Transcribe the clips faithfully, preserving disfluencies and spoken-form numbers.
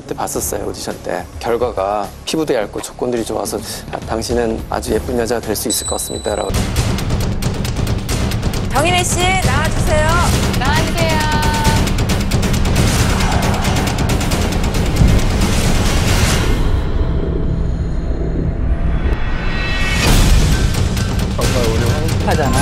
때 봤었어요, 오디션 때. 결과가 피부도 얇고 조건들이 좋아서 아, 당신은 아주 예쁜 여자가 될 수 있을 것 같습니다. 라고. 정인혜 씨 나와주세요. 나와주세요. 정말 우리 황급하잖아.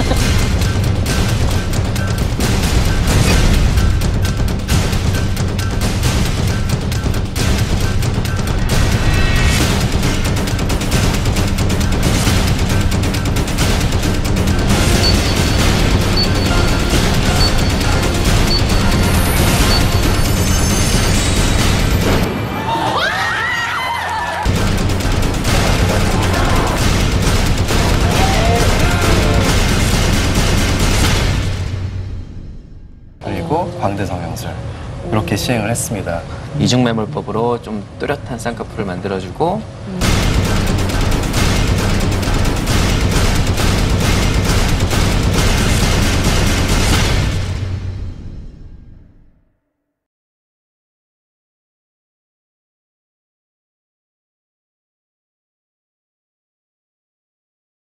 그리고 광대 성형술 이렇게 시행을 했습니다. 이중매몰법으로 좀 뚜렷한 쌍꺼풀을 만들어주고